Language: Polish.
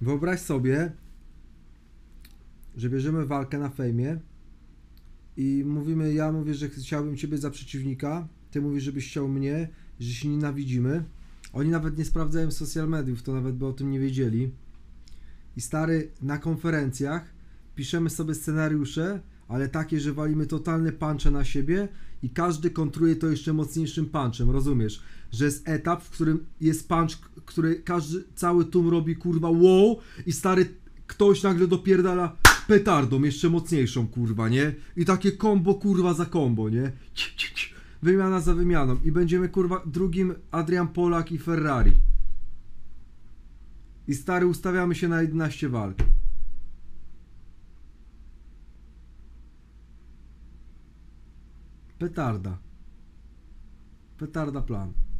Wyobraź sobie, że bierzemy walkę na fejmie i mówimy, ja mówię, że chciałbym ciebie za przeciwnika, ty mówisz, żebyś chciał mnie, że się nienawidzimy. Oni nawet nie sprawdzają social mediów, to nawet by o tym nie wiedzieli. I stary, na konferencjach piszemy sobie scenariusze, ale takie, że walimy totalne punche na siebie i każdy kontruje to jeszcze mocniejszym punchem, rozumiesz? Że jest etap, w którym jest punch, który każdy, cały tłum robi kurwa wow i stary, ktoś nagle dopierdala petardą jeszcze mocniejszą kurwa, nie? I takie combo kurwa za combo, nie? Wymiana za wymianą i będziemy kurwa drugim Adrian Polak i Ferrari. I stary, ustawiamy się na 11 walk. Petarda. Petarda plan.